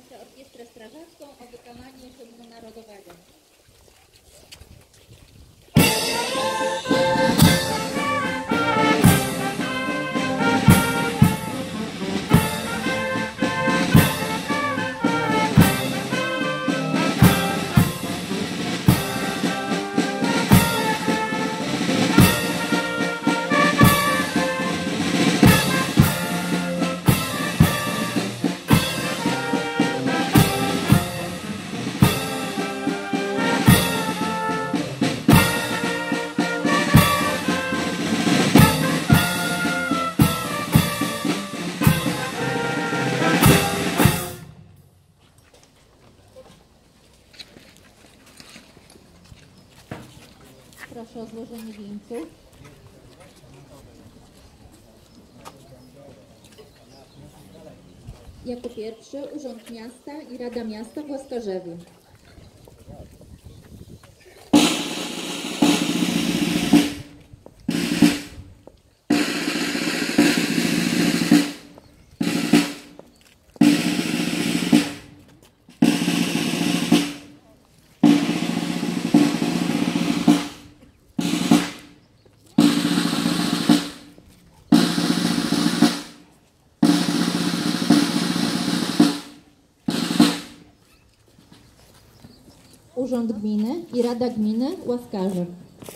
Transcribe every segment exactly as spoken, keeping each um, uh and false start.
proszę Orkiestrę Strażacką o wykonanie hymnu narodowego. Proszę o złożenie wieńców. Jako pierwszy Urząd Miasta i Rada Miasta w Łaskarzewie. Urząd Gminy i Rada Gminy Łaskarzew.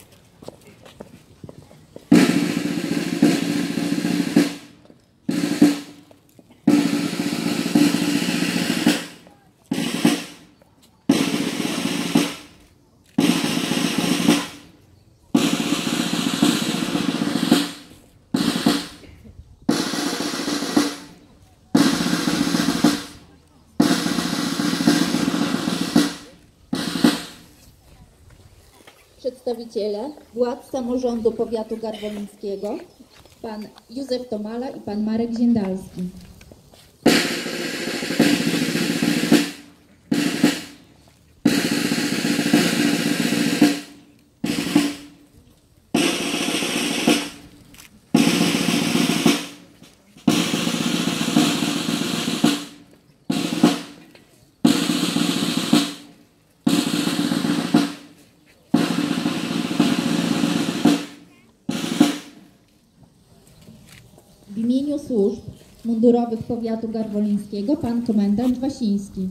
Przedstawiciele władz samorządu powiatu garwolińskiego, pan Józef Tomala i pan Marek Ziendalski. W imieniu służb mundurowych powiatu garwolińskiego pan komendant Wasiński.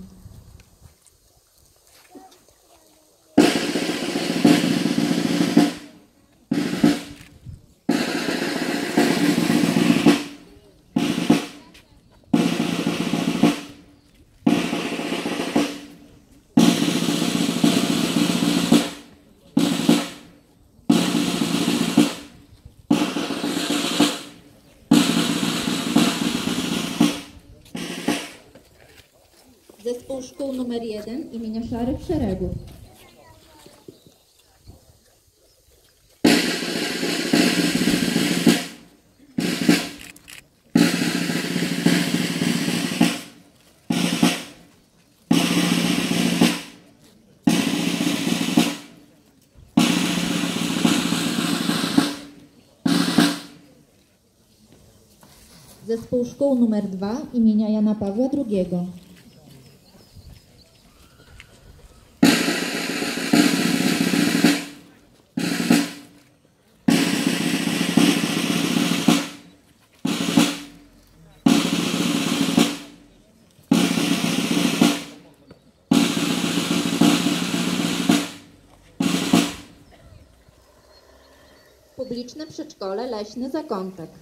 Zespół Szkół numer jeden imienia Szarych Szeregów. Zespół Szkół numer dwa imienia Jana Pawła drugiego. Publiczne Przedszkole Leśny Zakątek.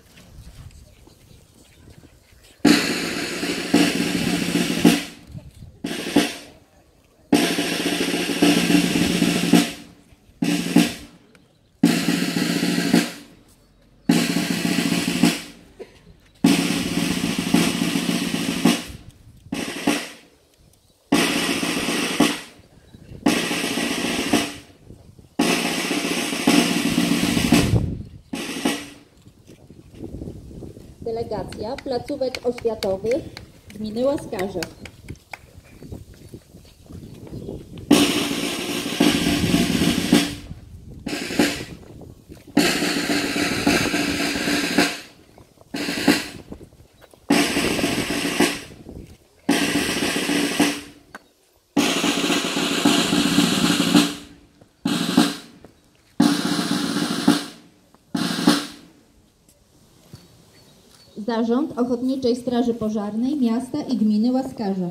Delegacja placówek oświatowych gminy Łaskarzew. Zarząd Ochotniczej Straży Pożarnej Miasta i Gminy Łaskarzew.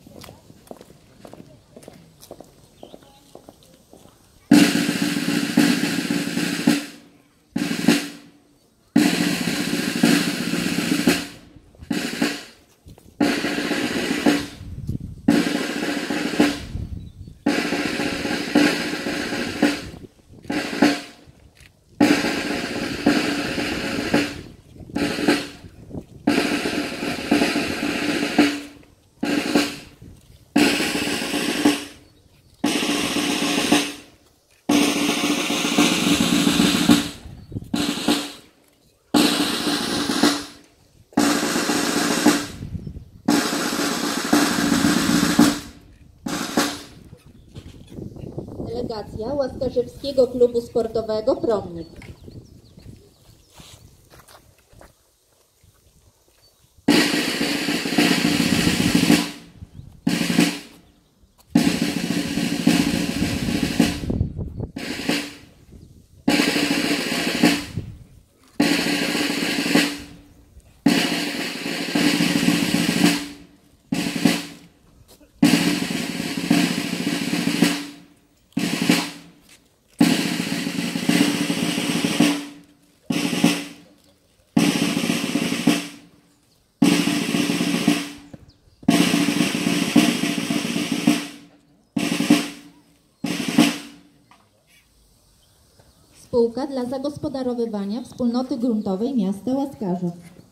Delegacja Łaskarzewskiego Klubu Sportowego Promnik. Spółka dla zagospodarowywania wspólnoty gruntowej miasta Łaskarzew.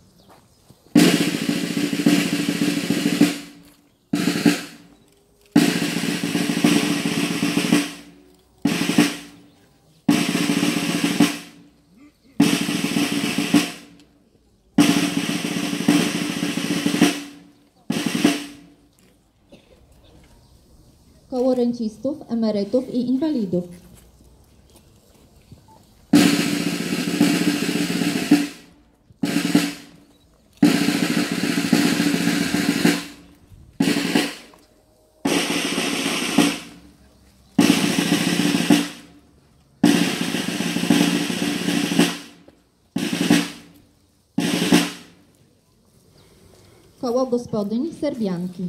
Koło rencistów, emerytów i inwalidów. Koło gospodyń Serbianki.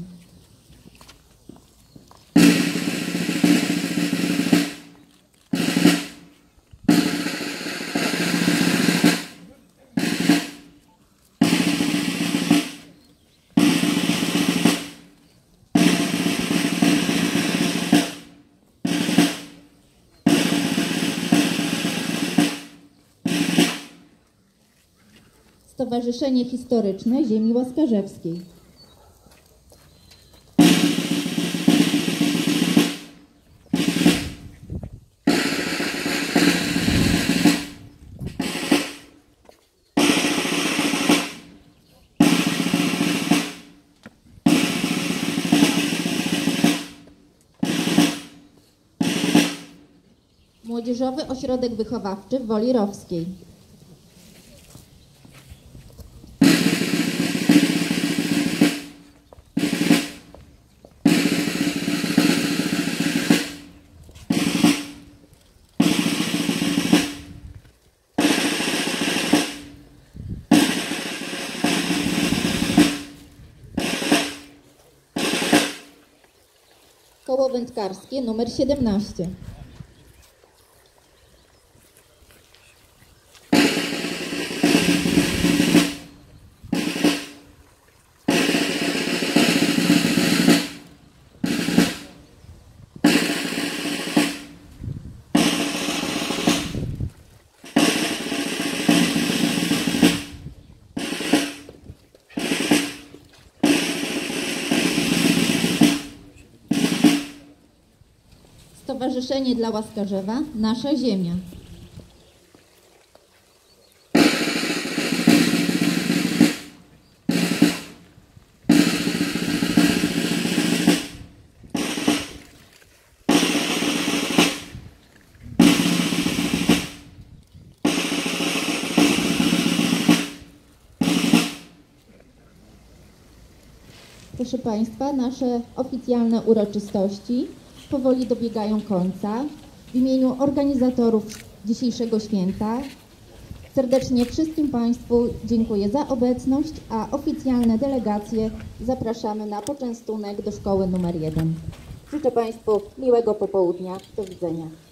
Stowarzyszenie Historyczne Ziemi Łaskarzewskiej. Młodzieżowy Ośrodek Wychowawczy w Woli Rowskiej. Koło Wędkarskie numer siedemnaście. Stowarzyszenie dla Łaskarzewa Nasza Ziemia. Proszę Państwa, nasze oficjalne uroczystości powoli dobiegają końca. W imieniu organizatorów dzisiejszego święta Serdecznie wszystkim Państwu dziękuję za obecność, a oficjalne delegacje zapraszamy na poczęstunek do szkoły numer jeden. Życzę Państwu miłego popołudnia. Do widzenia.